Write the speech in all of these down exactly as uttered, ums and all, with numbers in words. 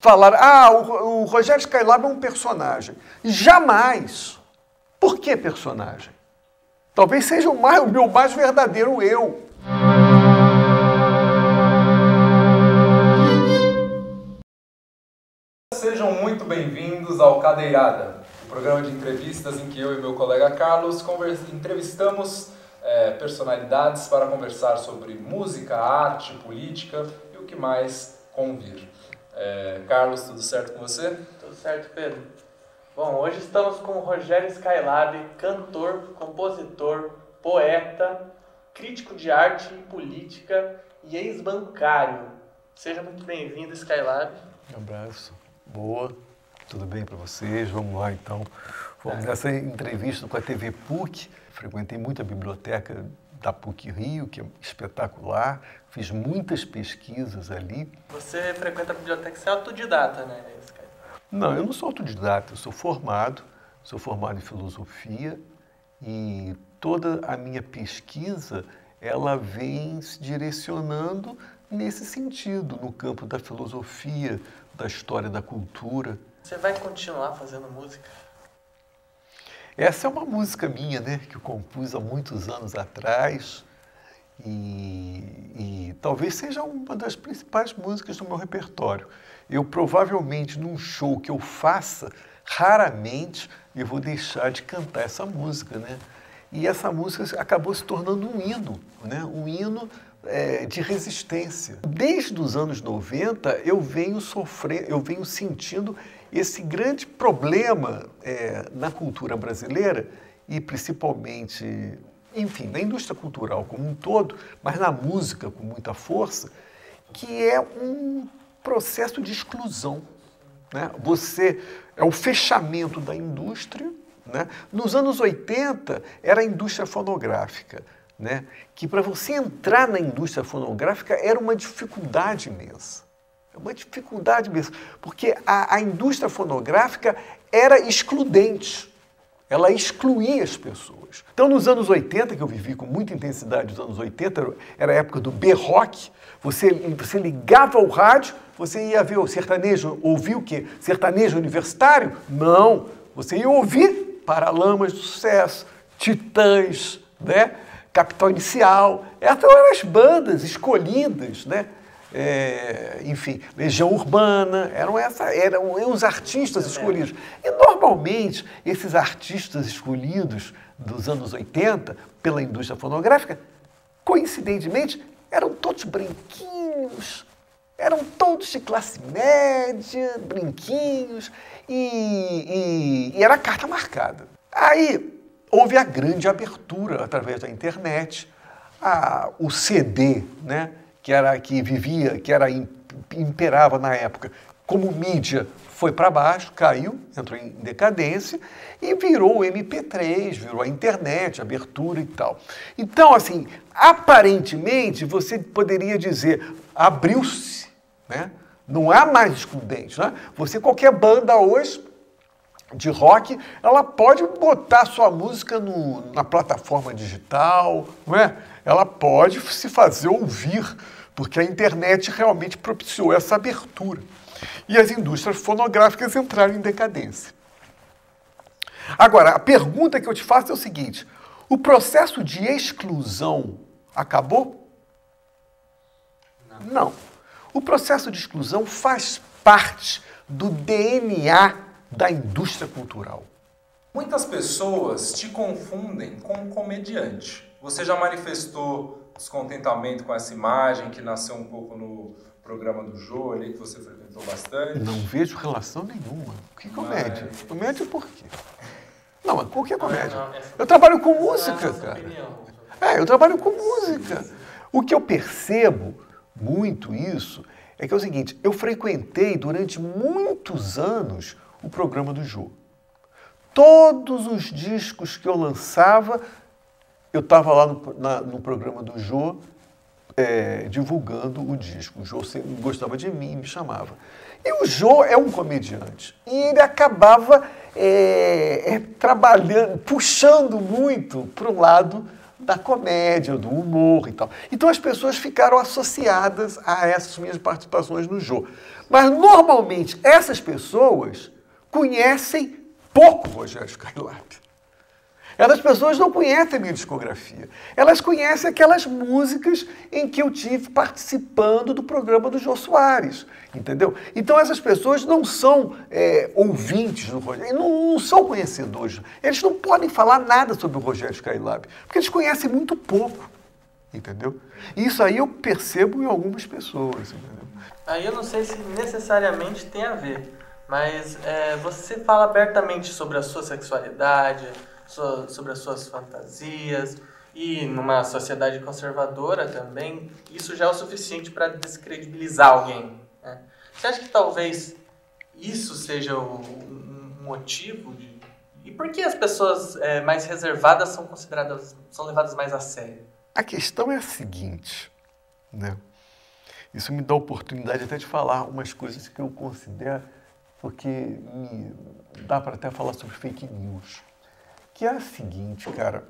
Falaram, ah, o, o Rogério Skylab é um personagem. Jamais. Por que personagem? Talvez seja o, mais, o meu mais verdadeiro eu. Sejam muito bem-vindos ao Cadeirada, o programa de entrevistas em que eu e meu colega Carlos entrevistamos é, personalidades para conversar sobre música, arte, política e o que mais convir. É, Carlos, tudo certo com você? Tudo certo, Pedro. Bom, hoje estamos com o Rogério Skylab, cantor, compositor, poeta, crítico de arte e política e ex-bancário. Seja muito bem-vindo, Skylab. Um abraço. Boa. Tudo bem para vocês? Vamos lá, então. Vamos nessa entrevista com a T V PUC. Frequentei muito a biblioteca da PUC Rio, que é espetacular. Fiz muitas pesquisas ali. Você frequenta a biblioteca, você é autodidata, né? Não, eu não sou autodidata, eu sou formado, sou formado em filosofia e toda a minha pesquisa, ela vem se direcionando nesse sentido, no campo da filosofia, da história da cultura. Você vai continuar fazendo música? Essa é uma música minha, né, que eu compus há muitos anos atrás e, e talvez seja uma das principais músicas do meu repertório. Eu provavelmente, num show que eu faça, raramente eu vou deixar de cantar essa música, né? E essa música acabou se tornando um hino, né? Um hino é, de resistência. Desde os anos noventa, eu venho sofrendo, eu venho sentindo esse grande problema é, na cultura brasileira e principalmente, enfim, na indústria cultural como um todo, mas na música com muita força, que é um processo de exclusão, né? Você é o fechamento da indústria, né? Nos anos oitenta era a indústria fonográfica, né? Que para você entrar na indústria fonográfica era uma dificuldade imensa, uma dificuldade imensa, porque a, a indústria fonográfica era excludente, ela excluía as pessoas. Então, nos anos oitenta, que eu vivi com muita intensidade, nos anos oitenta, era a época do B-Rock, você, você ligava o rádio, você ia ver o sertanejo, ouvir o quê? Sertanejo universitário? Não, você ia ouvir Paralamas do Sucesso, Titãs, né? Capital Inicial, essas eram as bandas escolhidas, né? É, enfim, Legião Urbana, eram, essa, eram os artistas escolhidos. E, normalmente, esses artistas escolhidos dos anos oitenta, pela indústria fonográfica, coincidentemente, eram todos branquinhos, eram todos de classe média, branquinhos, e, e, e era carta marcada. Aí, houve a grande abertura através da internet, a, o C D, né? que era que vivia, que era imperava na época, como mídia, foi para baixo, caiu, entrou em decadência e virou o M P três, virou a internet, a abertura e tal. Então, assim, aparentemente, você poderia dizer, abriu-se, né? Não há mais excludente, né? Você, qualquer banda hoje de rock, ela pode botar sua música no, na plataforma digital, não é? Ela pode se fazer ouvir, porque a internet realmente propiciou essa abertura. E as indústrias fonográficas entraram em decadência. Agora, a pergunta que eu te faço é o seguinte, o processo de exclusão acabou? Não. Não. O processo de exclusão faz parte do D N A da indústria cultural. Muitas pessoas te confundem com um comediante. Você já manifestou descontentamento com essa imagem que nasceu um pouco no programa do Jô, ali que você frequentou bastante? Não vejo relação nenhuma. Que comédia? Mas... Comédia por quê? Não, mas por que comédia? Não, não, essa... Eu trabalho com música, cara. É, eu trabalho com música. O que eu percebo muito isso é que é o seguinte, eu frequentei durante muitos anos o programa do Jô. Todos os discos que eu lançava, eu estava lá no, na, no programa do Jô, é, divulgando o disco. O Jô sempre gostava de mim e me chamava. E o Jô é um comediante. E ele acabava é, é, trabalhando, puxando muito para o lado da comédia, do humor e tal. Então as pessoas ficaram associadas a essas minhas participações no Jô. Mas normalmente essas pessoas conhecem pouco Rogério Skylab. Essas pessoas não conhecem a minha discografia. Elas conhecem aquelas músicas em que eu tive participando do programa do Jô Soares, entendeu? Então essas pessoas não são é, ouvintes do Rogério, não, não são conhecedores. Eles não podem falar nada sobre o Rogério Skylab, porque eles conhecem muito pouco, entendeu? E isso aí eu percebo em algumas pessoas, entendeu? Aí eu não sei se necessariamente tem a ver, mas é, você fala abertamente sobre a sua sexualidade, sobre as suas fantasias, e numa sociedade conservadora também, isso já é o suficiente para descredibilizar alguém, né? Você acha que talvez isso seja o um motivo de... E por que as pessoas é, mais reservadas são consideradas, são levadas mais a sério? A questão é a seguinte, né? Isso me dá a oportunidade até de falar umas coisas que eu considero, porque me dá para até falar sobre fake news. Que é a seguinte, cara,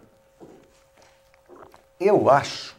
eu acho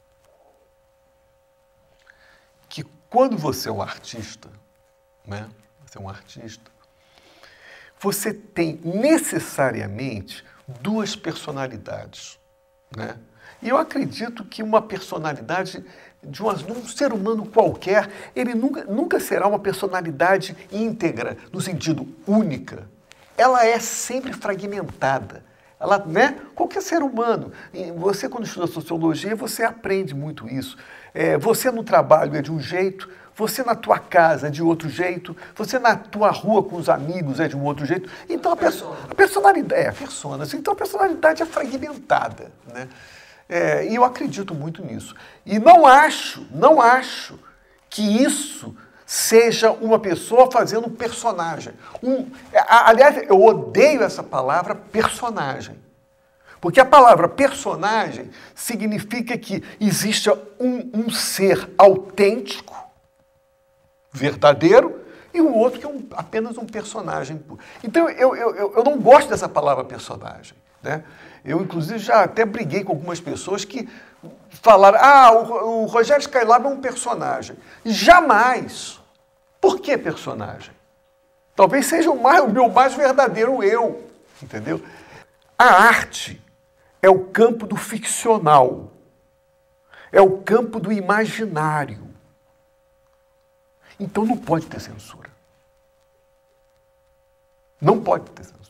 que quando você é um artista, né, você é um artista, você tem necessariamente duas personalidades, né? E eu acredito que uma personalidade de, uma, de um ser humano qualquer, ele nunca, nunca será uma personalidade íntegra, no sentido única. Ela é sempre fragmentada. Ela, né? Qualquer ser humano. Você, quando estuda sociologia, você aprende muito isso. É, você no trabalho é de um jeito, você na tua casa é de outro jeito, você na tua rua com os amigos é de um outro jeito. Então a, perso a personalidade... É, a persona. Então a personalidade é fragmentada, né? É, e eu acredito muito nisso. E não acho, não acho que isso seja uma pessoa fazendo um personagem. Um, aliás, eu odeio essa palavra personagem. Porque a palavra personagem significa que existe um, um ser autêntico, verdadeiro, e o outro que é um, apenas um personagem. Então, eu, eu, eu não gosto dessa palavra personagem, né? Eu, inclusive, já até briguei com algumas pessoas que falaram, ah, o, o Rogério Skylab é um personagem. Jamais. Por que personagem? Talvez seja o, mais, o meu mais verdadeiro eu, entendeu? A arte é o campo do ficcional, é o campo do imaginário. Então não pode ter censura. Não pode ter censura.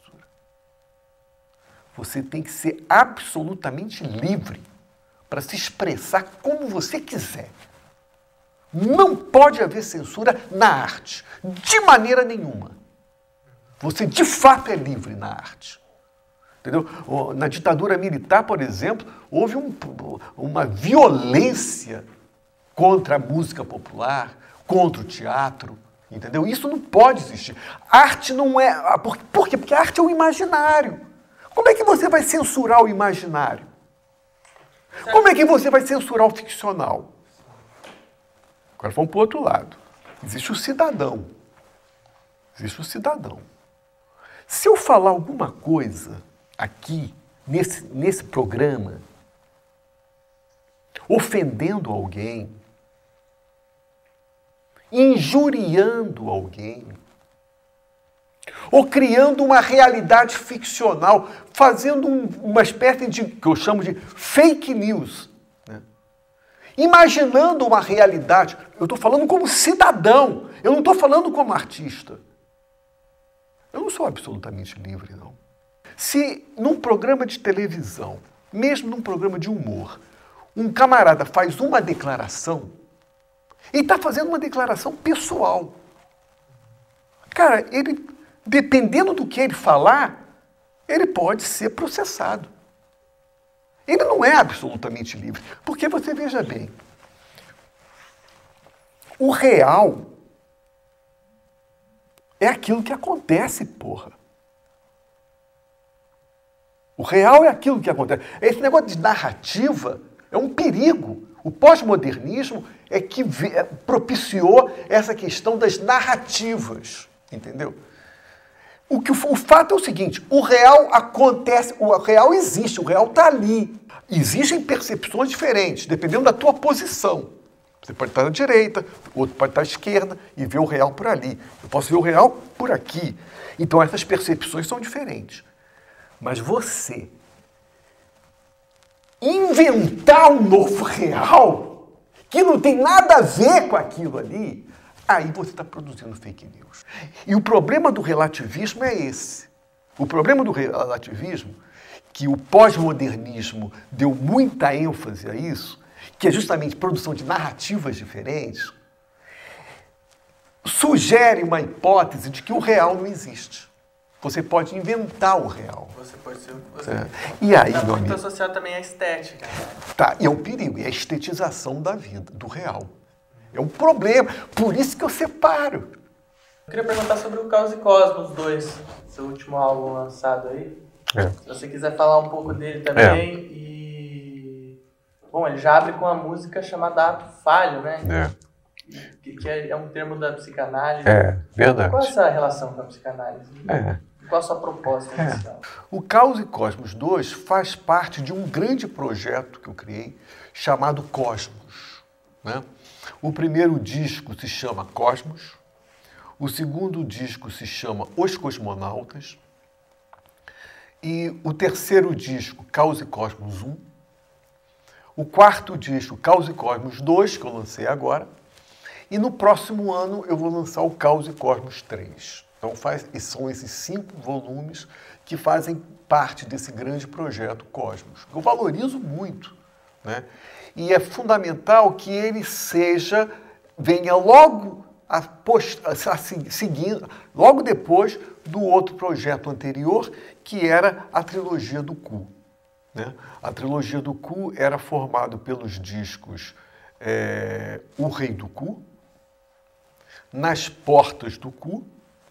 Você tem que ser absolutamente livre para se expressar como você quiser. Não pode haver censura na arte, de maneira nenhuma. Você, de fato, é livre na arte. Entendeu? Na ditadura militar, por exemplo, houve um, uma violência contra a música popular, contra o teatro, entendeu? Isso não pode existir. Arte não é... Por, por quê? Porque a arte é o imaginário. Como é que você vai censurar o imaginário? Como é que você vai censurar o ficcional? Agora vamos para o outro lado. Existe o cidadão. Existe o cidadão. Se eu falar alguma coisa aqui, nesse, nesse programa, ofendendo alguém, injuriando alguém, ou criando uma realidade ficcional, fazendo um, uma espécie de, que eu chamo de fake news, né? Imaginando uma realidade. Eu estou falando como cidadão, eu não estou falando como artista. Eu não sou absolutamente livre, não. Se num programa de televisão, mesmo num programa de humor, um camarada faz uma declaração, ele está fazendo uma declaração pessoal. Cara, ele, dependendo do que ele falar, ele pode ser processado. Ele não é absolutamente livre. Porque você veja bem, o real é aquilo que acontece, porra. O real é aquilo que acontece. Esse negócio de narrativa é um perigo. O pós-modernismo é que propiciou essa questão das narrativas, entendeu? O, que, o fato é o seguinte, o real acontece, o real existe, o real está ali. Existem percepções diferentes, dependendo da tua posição. Você pode estar à direita, o outro pode estar à esquerda e ver o real por ali. Eu posso ver o real por aqui. Então, essas percepções são diferentes. Mas você inventar um novo real que não tem nada a ver com aquilo ali, aí você está produzindo fake news. E o problema do relativismo é esse. O problema do relativismo, que o pós-modernismo deu muita ênfase a isso, que é justamente produção de narrativas diferentes, sugere uma hipótese de que o real não existe. Você pode inventar o real. Você pode ser... Você... É. E aí, tá meu muito amigo... associado também à estética. Né? Tá, e é um perigo, é a estetização da vida, do real. É um problema, por isso que eu separo. Eu queria perguntar sobre o Caos e Cosmos dois, seu último álbum lançado aí. É. Se você quiser falar um pouco dele também. É. E... Bom, ele já abre com uma música chamada Ato Falho, né? É. Que, que é, é um termo da psicanálise. É, verdade. Qual é essa relação com a psicanálise? É. Qual a sua proposta É. inicial? O Caos e Cosmos dois faz parte de um grande projeto que eu criei chamado Cosmos. Né? O primeiro disco se chama Cosmos, o segundo disco se chama Os Cosmonautas e o terceiro disco, Caos e Cosmos um, o quarto disco, Caos e Cosmos dois, que eu lancei agora, e no próximo ano eu vou lançar o Caos e Cosmos três. Então faz, são esses cinco volumes que fazem parte desse grande projeto Cosmos. Eu valorizo muito, né? E é fundamental que ele seja, venha logo, a post, a, a, seguindo, logo depois do outro projeto anterior, que era a trilogia do Cu. Né? A trilogia do Cu era formada pelos discos é, O Rei do Cu, Nas Portas do Cu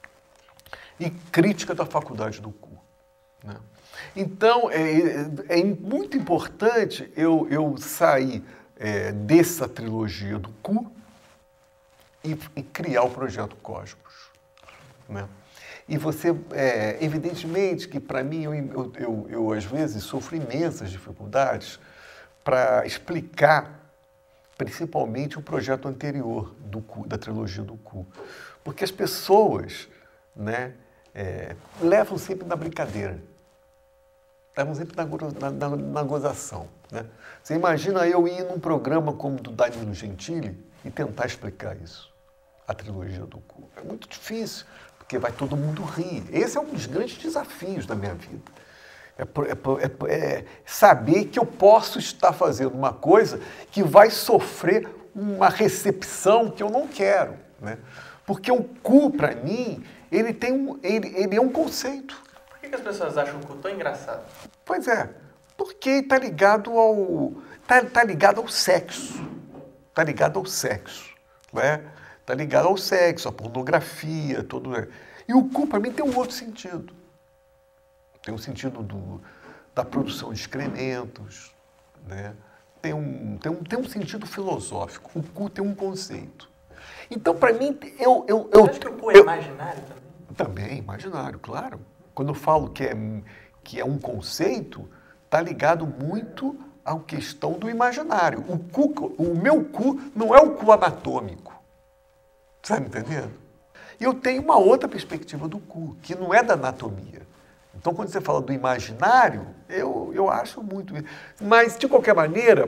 e Crítica da Faculdade do Cu. Né? Então, é, é muito importante eu, eu sair é, dessa trilogia do Cu e, e criar o projeto Cosmos. Né? E você, é, evidentemente que para mim, eu, eu, eu, eu às vezes sofro imensas dificuldades para explicar principalmente o projeto anterior do Cu, da trilogia do Cu. Porque as pessoas, né, é, levam sempre na brincadeira, levam sempre na, na, na, na gozação. Né? Você imagina eu ir num programa como o do Danilo Gentili e tentar explicar isso, a trilogia do Cu. É muito difícil, porque vai todo mundo rir. Esse é um dos grandes desafios da minha vida. É, é, é saber que eu posso estar fazendo uma coisa que vai sofrer uma recepção que eu não quero. Né? Porque o cu, para mim, ele, tem um, ele, ele é um conceito. Por que, que as pessoas acham o cu tão engraçado? Pois é, porque está ligado ao tá, tá ligado ao sexo. Está ligado ao sexo. Né? Está ligado ao sexo, à pornografia, todo. E o cu, para mim, tem um outro sentido. Tem um sentido do, da produção de excrementos, né? tem, um, tem, um, tem um sentido filosófico. O cu tem um conceito. Então, para mim, eu... eu, eu Você acha que o cu é eu, imaginário também? Também, imaginário, claro. Quando eu falo que é, que é um conceito, está ligado muito à questão do imaginário. O, cu, o meu cu não é o cu anatômico. Está me entendendo? E eu tenho uma outra perspectiva do cu, que não é da anatomia. Então, quando você fala do imaginário, eu, eu acho muito isso. Mas, de qualquer maneira,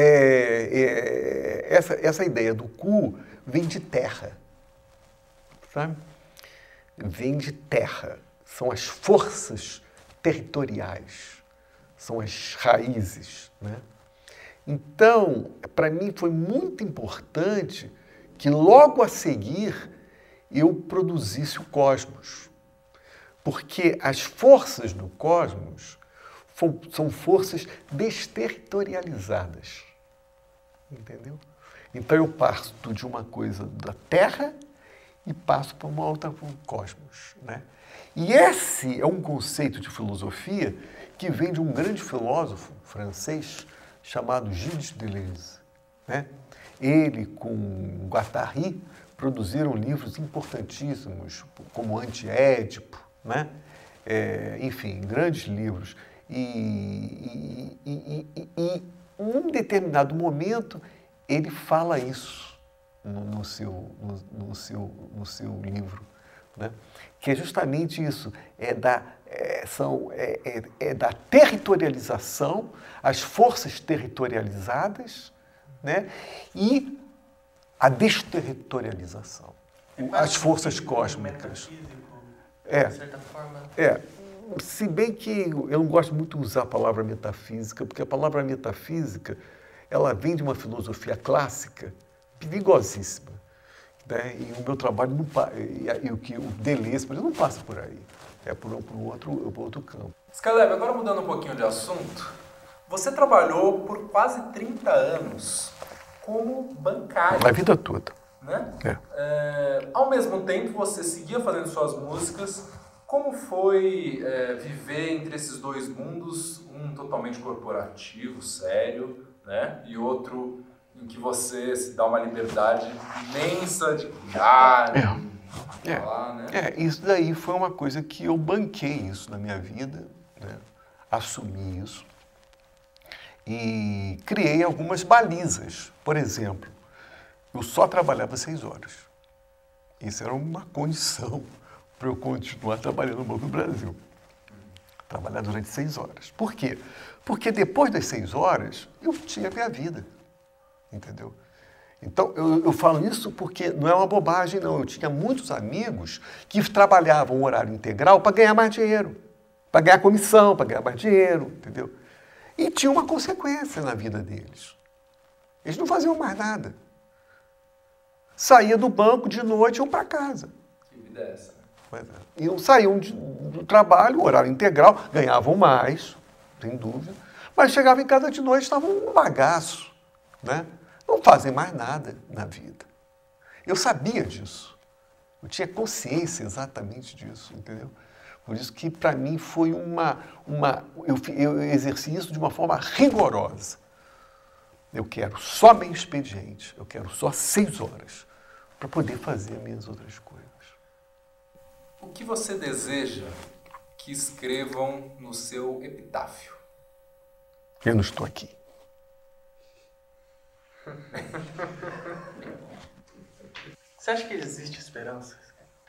é, é, essa, essa ideia do cu vem de terra. Sabe? Vem de terra. São as forças territoriais. São as raízes. Né? Então, para mim foi muito importante que logo a seguir eu produzisse o Cosmos. Porque as forças do cosmos são forças desterritorializadas. Entendeu? Então eu parto de uma coisa da Terra e passo para uma outra, para o cosmos. Né? E esse é um conceito de filosofia que vem de um grande filósofo francês chamado Gilles Deleuze. Né? Ele, com Guattari, produziram livros importantíssimos, como Anti-Édipo, né? É, enfim, grandes livros. E, e, e, e, e em um determinado momento ele fala isso no, no, seu, no, no, seu, no seu livro, né? Que é justamente isso, é da, é, são, é, é, é da territorialização, as forças territorializadas, né? E a desterritorialização, É as forças um cósmicas. É, de certa forma. É, se bem que eu não gosto muito de usar a palavra metafísica, porque a palavra metafísica, ela vem de uma filosofia clássica perigosíssima, né? E o meu trabalho, não, e, e o que o Deleuze, por exemplo, não passa por aí, é por, por, um outro, por outro campo. Skylab, agora mudando um pouquinho de assunto, você trabalhou por quase trinta anos como bancário. A vida toda. Né? É. É, ao mesmo tempo, você seguia fazendo suas músicas. Como foi é, viver entre esses dois mundos, um totalmente corporativo, sério, né? E outro em que você se dá uma liberdade imensa de criar, é. de é. falar, né? É, isso daí foi uma coisa que eu banquei isso na minha vida, né? Assumi isso e criei algumas balizas. Por exemplo, eu só trabalhava seis horas. Isso era uma condição para eu continuar trabalhando no Banco do Brasil. Trabalhar durante seis horas. Por quê? Porque depois das seis horas, eu tinha a minha vida. Entendeu? Então, eu, eu falo isso porque não é uma bobagem, não. Eu tinha muitos amigos que trabalhavam horário integral para ganhar mais dinheiro. Para ganhar comissão, para ganhar mais dinheiro, entendeu? E tinha uma consequência na vida deles. Eles não faziam mais nada. Saía do banco de noite e iam para casa. Que vida é essa? Iam, saíam de, do trabalho, horário integral, ganhavam mais, sem dúvida, mas chegavam em casa de noite e estavam um bagaço, né? Não fazem mais nada na vida. Eu sabia disso. Eu tinha consciência exatamente disso, entendeu? Por isso que, para mim, foi uma... uma eu, eu exerci isso de uma forma rigorosa. Eu quero só meu expediente, eu quero só seis horas para poder fazer as minhas outras coisas. O que você deseja que escrevam no seu epitáfio? Eu não estou aqui. Você acha que existe esperança?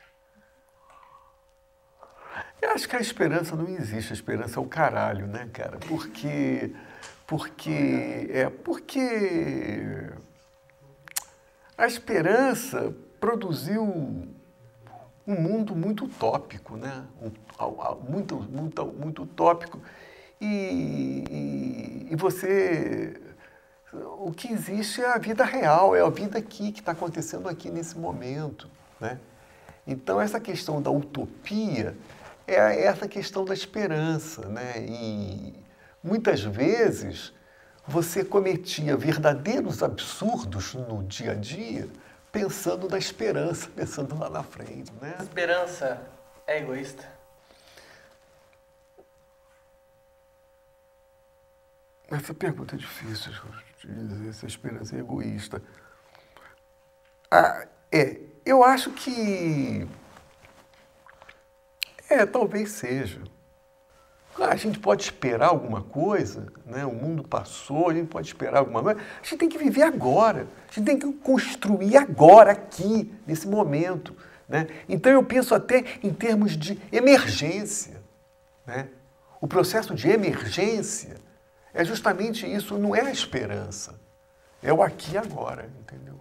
Eu acho que a esperança não existe. A esperança é o caralho, né, cara? Porque... Porque... É porque... A esperança produziu um mundo muito utópico, né? Muito, muito, muito utópico. E, e, e você... O que existe é a vida real, é a vida aqui, que está acontecendo aqui nesse momento, né? Então, essa questão da utopia é essa questão da esperança, né? E muitas vezes você cometia verdadeiros absurdos no dia a dia pensando na esperança, pensando lá na frente, né? A esperança é egoísta? Essa pergunta é difícil de dizer se a esperança é egoísta. Ah, é, eu acho que... É, talvez seja. A gente pode esperar alguma coisa, né? O mundo passou, a gente pode esperar alguma coisa. A gente tem que viver agora. A gente tem que construir agora, aqui, nesse momento, né? Então, eu penso até em termos de emergência, né? O processo de emergência é justamente isso, não é a esperança. É o aqui e agora, entendeu?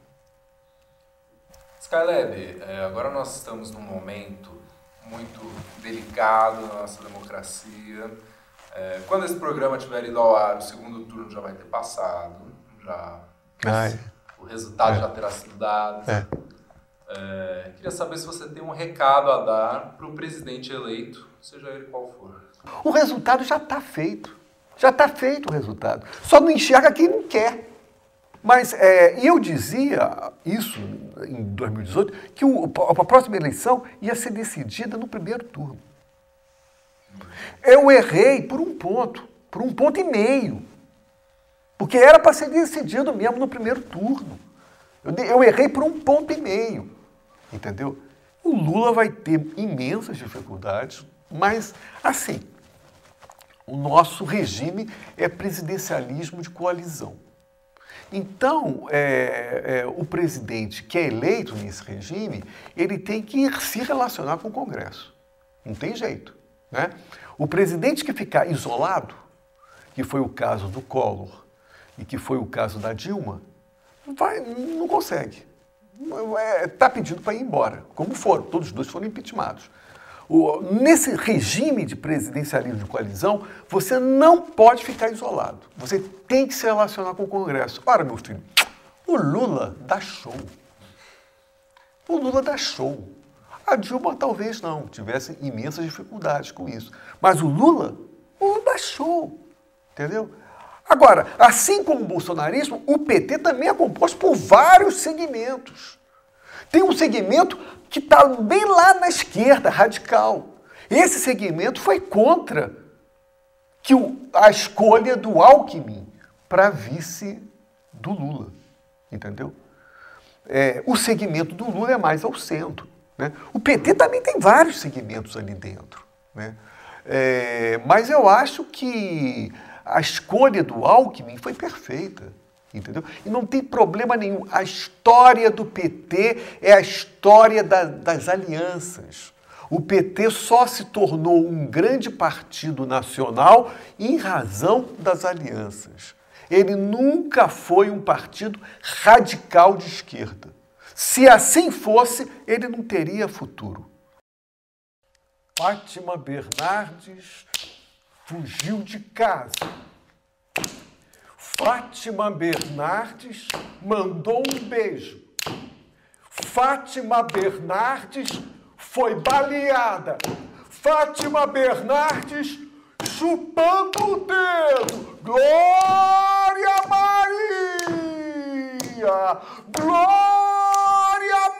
Skylab, é, agora nós estamos num momento muito delicado na nossa democracia. É, quando esse programa tiver ido ao ar, o segundo turno já vai ter passado, já, Ai. o resultado É. já terá sido dado. É. É, queria saber se você tem um recado a dar para o presidente eleito, seja ele qual for. O resultado já está feito. Já está feito o resultado. Só não enxerga quem não quer. Mas é, eu dizia isso em dois mil e dezoito, que o, a próxima eleição ia ser decidida no primeiro turno. Eu errei por um ponto, por um ponto e meio. Porque era para ser decidido mesmo no primeiro turno. Eu, eu errei por um ponto e meio. Entendeu? O Lula vai ter imensas dificuldades, mas, assim, O nosso regime é presidencialismo de coalizão. Então, é, é, o presidente que é eleito nesse regime, ele tem que se relacionar com o Congresso. Não tem jeito, né? O presidente que ficar isolado, que foi o caso do Collor e que foi o caso da Dilma, vai, não consegue. Está pedindo para ir embora, como foram, todos os dois foram impeachmentados. O, nesse regime de presidencialismo de coalizão, você não pode ficar isolado. Você tem que se relacionar com o Congresso. Ora, meu filho, o Lula dá show. O Lula dá show. A Dilma talvez não, tivesse imensas dificuldades com isso. Mas o Lula, o Lula dá show. Entendeu? Agora, assim como o bolsonarismo, o P T também é composto por vários segmentos. Tem um segmento que está bem lá na esquerda, radical. Esse segmento foi contra que o, a escolha do Alckmin para vice do Lula, entendeu? É, o segmento do Lula é mais ao centro, né? O P T também tem vários segmentos ali dentro, né? É, mas eu acho que a escolha do Alckmin foi perfeita. Entendeu? E não tem problema nenhum. A história do P T é a história da, das alianças. O P T só se tornou um grande partido nacional em razão das alianças. Ele nunca foi um partido radical de esquerda. Se assim fosse, ele não teria futuro. Fátima Bernardes fugiu de casa. Fátima Bernardes mandou um beijo. Fátima Bernardes foi baleada. Fátima Bernardes chupando o dedo. Glória Maria! Glória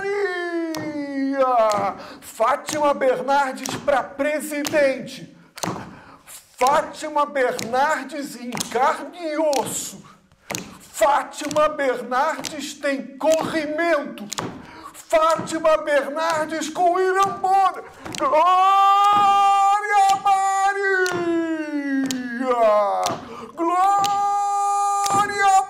Maria! Fátima Bernardes para presidente. Fátima Bernardes em carne e osso. Fátima Bernardes tem corrimento. Fátima Bernardes com Irambona. Glória Maria! Glória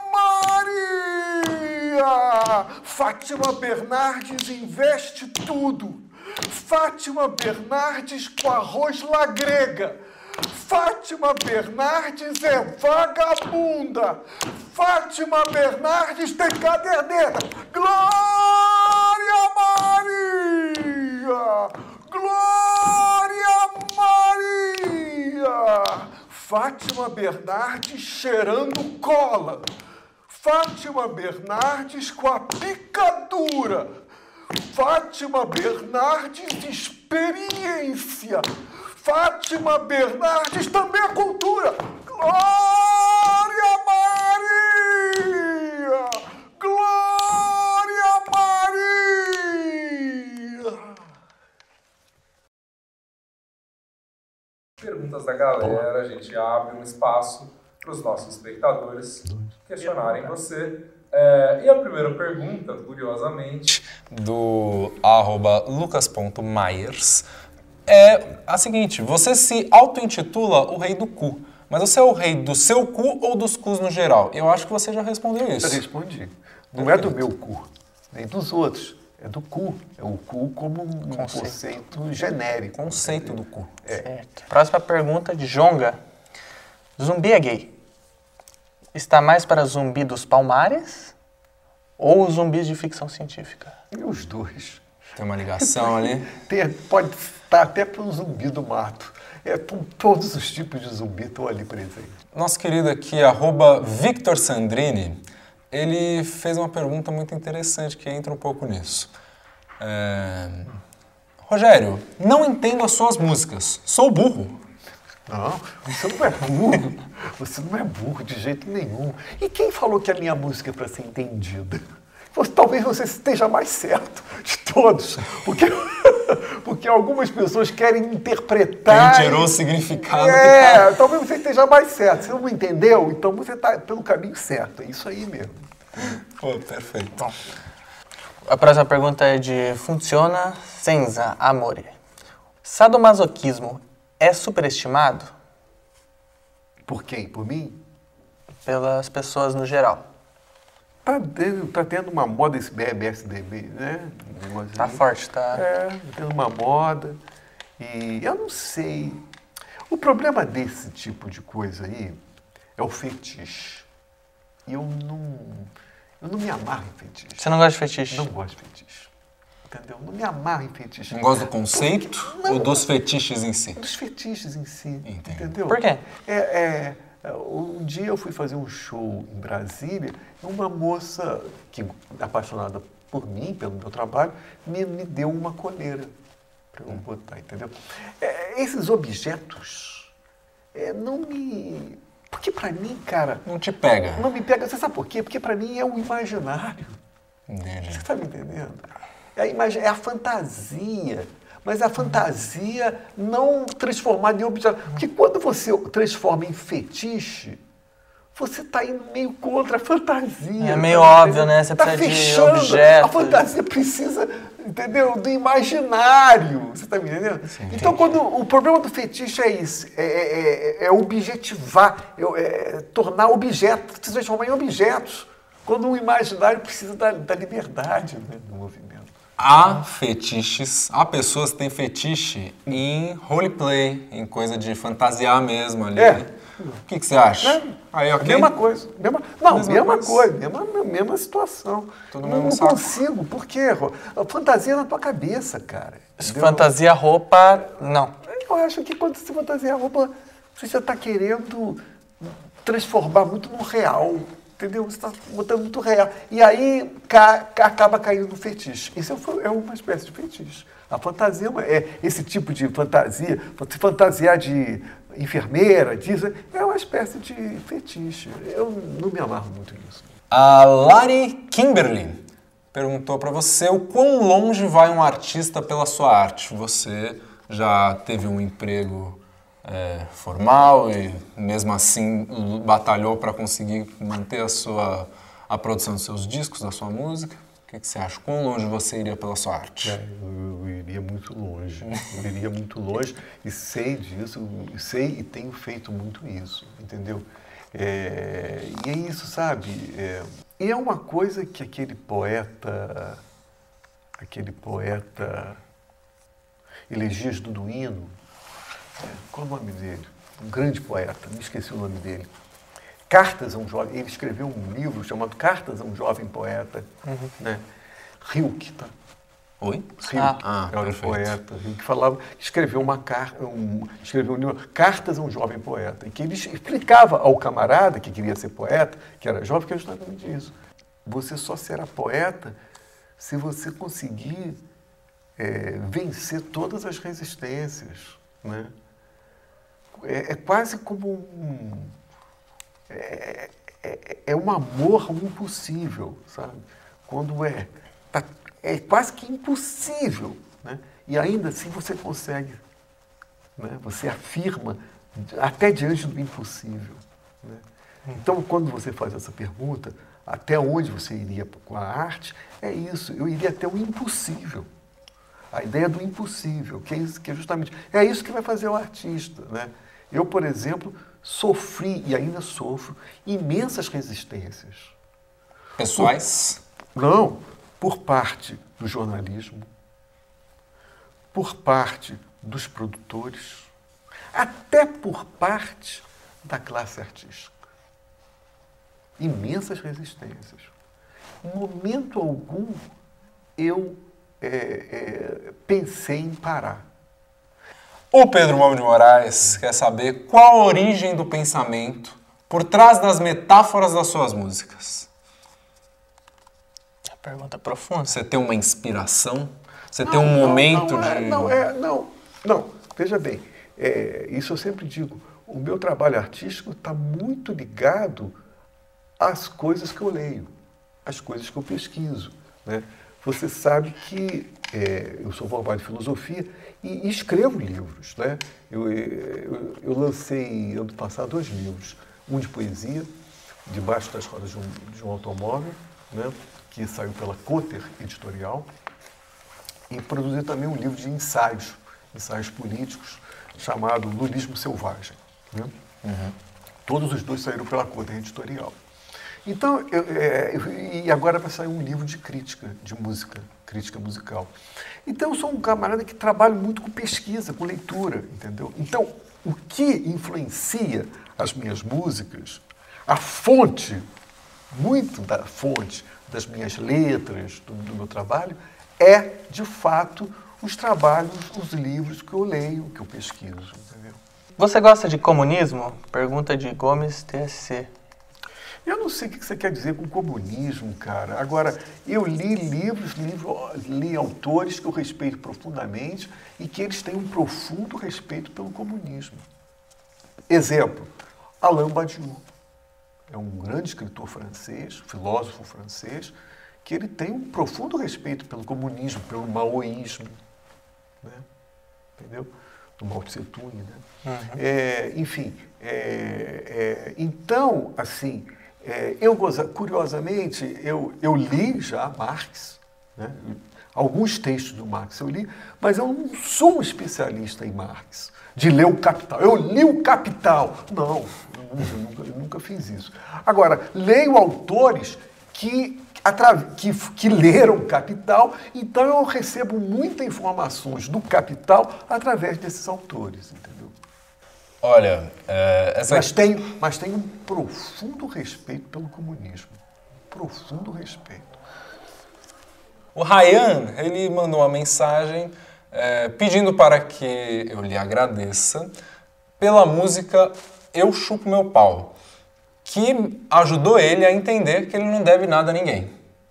Maria! Fátima Bernardes investe tudo. Fátima Bernardes com arroz la grega. Fátima Bernardes é vagabunda. Fátima Bernardes tem caderneta. Glória Maria! Glória Maria! Fátima Bernardes cheirando cola. Fátima Bernardes com a picadura. Fátima Bernardes experiência. Fátima Bernardes também é cultura. Glória Maria! Glória Maria! Perguntas da galera, a gente abre um espaço para os nossos espectadores questionarem você. É, e a primeira pergunta, curiosamente, do arroba lucas.myers, é a seguinte: você se auto-intitula o rei do cu, mas você é o rei do seu cu ou dos cus no geral? Eu acho que você já respondeu isso. Eu respondi. Não é do meu cu, nem dos outros. É do cu. É o cu como um conceito, conceito genérico. Conceito do cu. É. Certo. Próxima pergunta de Jonga. Zumbi é gay? Está mais para zumbi dos Palmares ou zumbis de ficção científica? E os dois. Tem uma ligação ali? Tem, pode estar até para o zumbi do mato. É, todos os tipos de zumbi estão ali presentes. Nosso querido aqui, arroba Victor Sandrini, ele fez uma pergunta muito interessante que entra um pouco nisso. É... Rogério, não entendo as suas músicas. Sou burro. Não, você não é burro. Você não é burro de jeito nenhum. E quem falou que a minha música é para ser entendida? Talvez você esteja mais certo de todos, porque, porque algumas pessoas querem interpretar... Quem tirou o significado. É, tá... talvez você esteja mais certo. Você não entendeu? Então você está pelo caminho certo. É isso aí mesmo. Pô, perfeito. Bom, a próxima pergunta é de Funciona Senza Amore. Sadomasoquismo é superestimado? Por quem? Por mim? Pelas pessoas no geral. Tá tendo, tá tendo uma moda esse B M S D B, né? Um Tá forte, tá? É, tá tendo uma moda. E eu não sei. O problema desse tipo de coisa aí é o fetiche. E eu não, eu não me amarro em fetiche. Você não gosta de fetiche? Não gosto de fetiche. Entendeu? Não me amarro em fetiche. Não gosta do conceito Não, ou dos fetiches em si? Dos fetiches em si. Entendo. Entendeu? Por quê? É, é, um dia eu fui fazer um show em Brasília e uma moça, que apaixonada por mim, pelo meu trabalho, me, me deu uma coleira para eu botar, entendeu? É, esses objetos é, não me... Porque para mim, cara... Não te pega. Não me pega. Você sabe por quê? Porque para mim é o imaginário. Entendi. Você está me entendendo? É a, imag... é a fantasia. Mas a fantasia não transformada em objeto. Porque quando você transforma em fetiche, você está indo meio contra a fantasia. É meio tá óbvio, né? Você tá precisa de fechando. objetos. A fantasia precisa, entendeu? Do imaginário. Você está me entendendo? Sim, então, quando o problema do fetiche é isso, é, é, é objetivar, é, é tornar objetos, se transformar em objetos. Quando o imaginário precisa da, da liberdade, né, do movimento. Há fetiches, há pessoas que têm fetiche em roleplay, em coisa de fantasiar mesmo ali. É. O que, que você acha? É. Aí, ok? Mesma coisa. Mesma, não, Mesma mesma coisa. coisa, mesma, mesma situação. Tudo não mesmo não saco. consigo, por quê? Rô? A fantasia é na tua cabeça, cara. entendeu? Fantasia, roupa, não. Eu acho que quando você fantasia a roupa, você já está querendo transformar muito no real. Entendeu? Você está botando muito real. E aí ca, ca, acaba caindo no fetiche. Isso é, é uma espécie de fetiche. A fantasia é esse tipo de fantasia, se fantasiar de enfermeira, disso, é uma espécie de fetiche. Eu não me amarro muito nisso. A Lari Kimberly perguntou para você o quão longe vai um artista pela sua arte. Você já teve um emprego é, formal e mesmo assim batalhou para conseguir manter a sua a produção dos seus discos, da sua música. O que, que você acha? Quão longe você iria pela sua arte? É, eu, eu iria muito longe. Eu iria muito longe e sei disso, sei e tenho feito muito isso, entendeu? É, e é isso, sabe? É, e é uma coisa que aquele poeta, aquele poeta Elegias Duduino, é, qual é o nome dele? Um grande poeta, me esqueci o nome dele. Cartas a um jovem, ele escreveu um livro chamado Cartas a um Jovem Poeta, uhum. né? Rilke, tá? Oi? Rilke, ah, era um perfeito. poeta, que falava, que escreveu uma carta, um, escreveu um livro, Cartas a um Jovem Poeta, em que ele explicava ao camarada que queria ser poeta, que era jovem, que era justamente isso. Você só será poeta se você conseguir é, vencer todas as resistências, né? É, é quase como um... É, é, é um amor impossível, sabe? Quando é... Tá, é quase que impossível, né? E ainda assim você consegue, né? Você afirma até diante do impossível, né? Então, quando você faz essa pergunta, até onde você iria com a arte, é isso, eu iria até o impossível. A ideia do impossível, que é, isso, que é justamente... É isso que vai fazer o artista, né? Eu, por exemplo, sofri, e ainda sofro, imensas resistências. Pessoais? Por, não, por parte do jornalismo, por parte dos produtores, até por parte da classe artística. Imensas resistências. Em momento algum, eu é, é, pensei em parar. O Pedro Momo de Moraes quer saber qual a origem do pensamento por trás das metáforas das suas músicas. Pergunta profunda. Você tem uma inspiração? Você Não, tem um não, momento não, é, de... Não, é, não, não. Veja bem, é, isso eu sempre digo, o meu trabalho artístico está muito ligado às coisas que eu leio, às coisas que eu pesquiso, né? Você sabe que é, eu sou formado em filosofia e, e escrevo livros, né? Eu, eu, eu lancei ano passado dois livros, um de poesia, Debaixo das Rodas de um, de um Automóvel, né? Que saiu pela Cotter Editorial, e produzi também um livro de ensaios, ensaios políticos, chamado Lulismo Selvagem, né? Uhum. Todos os dois saíram pela Corte Editorial. Então, eu, é, eu, e agora vai sair um livro de crítica, de música, crítica musical. Então, eu sou um camarada que trabalha muito com pesquisa, com leitura, entendeu? Então, o que influencia as minhas músicas, a fonte, muito da fonte das minhas letras, do, do meu trabalho, é, de fato, os trabalhos, os livros que eu leio, que eu pesquiso, entendeu? Você gosta de comunismo? Pergunta de Gomes T S C. Eu não sei o que você quer dizer com comunismo, cara. Agora, eu li livros, livros, li autores que eu respeito profundamente e que eles têm um profundo respeito pelo comunismo. Exemplo, Alain Badiou. É um grande escritor francês, filósofo francês, que ele tem um profundo respeito pelo comunismo, pelo maoísmo, né? Entendeu? Do Mao Tse Tung, né? Uhum. É, enfim, é, é, então, assim, é, eu, curiosamente, eu, eu li já Marx, né? Alguns textos do Marx eu li, mas eu não sou um especialista em Marx, de ler o Capital. Eu li o Capital. Não, eu nunca, eu nunca fiz isso. Agora, leio autores que, que, que leram Capital, então eu recebo muitas informações do Capital através desses autores, entendeu? Olha, é, essa... mas, tenho, mas tenho um profundo respeito pelo comunismo. Profundo respeito. O Ryan, ele mandou uma mensagem é, pedindo para que eu lhe agradeça pela música Eu Chupo Meu Pau, que ajudou ele a entender que ele não deve nada a ninguém.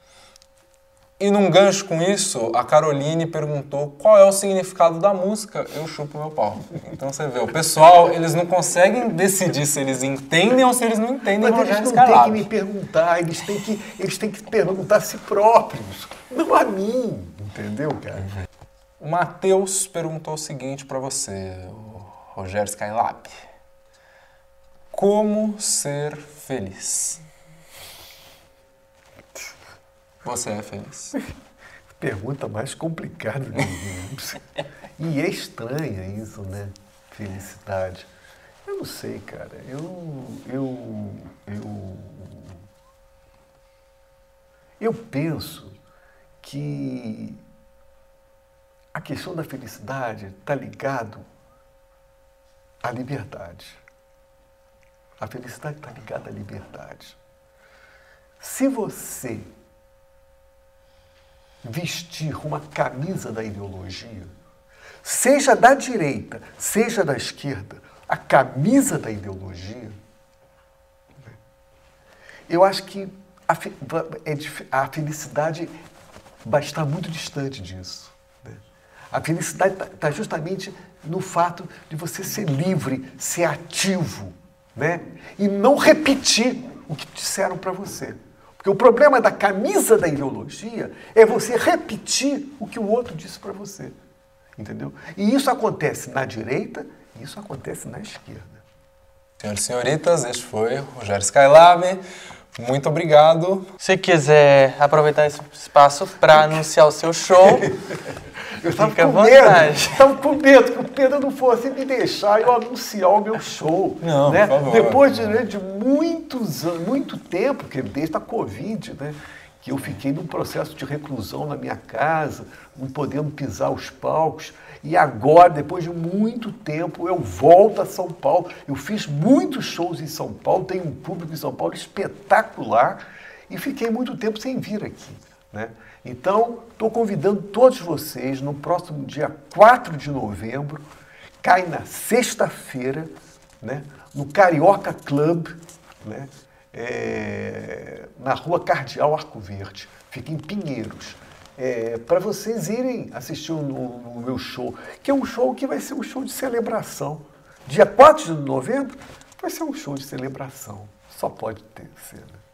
E num gancho com isso, a Caroline perguntou qual é o significado da música Eu Chupo Meu Pau. Então você vê, o pessoal, eles não conseguem decidir se eles entendem ou se eles não entendem. Mas eles não têm que me perguntar, eles têm que, eles têm que perguntar a si próprios, não a mim, entendeu, cara? O Matheus perguntou o seguinte para você, o Rogério Skylab. Como ser feliz? Você é feliz? Pergunta mais complicada do mundo. E é estranha isso, né? Felicidade. Eu não sei, cara. Eu, eu, eu, eu penso que a questão da felicidade está ligado à liberdade. A felicidade está ligada à liberdade. Se você vestir uma camisa da ideologia, seja da direita, seja da esquerda, a camisa da ideologia, eu acho que a, a felicidade vai estar muito distante disso. Né? A felicidade está justamente no fato de você ser livre, ser ativo, né? E não repetir o que disseram para você. Porque o problema da camisa da ideologia é você repetir o que o outro disse para você. Entendeu? E isso acontece na direita e isso acontece na esquerda. Senhoras e senhoritas, este foi o Rogério Skylab. Muito obrigado. Se quiser aproveitar esse espaço para anunciar o seu show, eu estava com medo, estava com medo que o Pedro não fosse me deixar eu anunciar o meu show. Não, né? por favor. Depois de, né, de muitos anos, muito tempo, que desde a Covid, né, que eu fiquei num processo de reclusão na minha casa, não podendo pisar os palcos. E agora, depois de muito tempo, eu volto a São Paulo. Eu fiz muitos shows em São Paulo, tenho um público em São Paulo espetacular e fiquei muito tempo sem vir aqui, né? Então, estou convidando todos vocês no próximo dia quatro de novembro, cai na sexta-feira, né, no Carioca Club, né, é, na rua Cardeal Arco Verde, fica em Pinheiros. É, para vocês irem assistir o, o, o meu show, que é um show que vai ser um show de celebração. Dia quatro de novembro vai ser um show de celebração. Só pode ter, ser, né?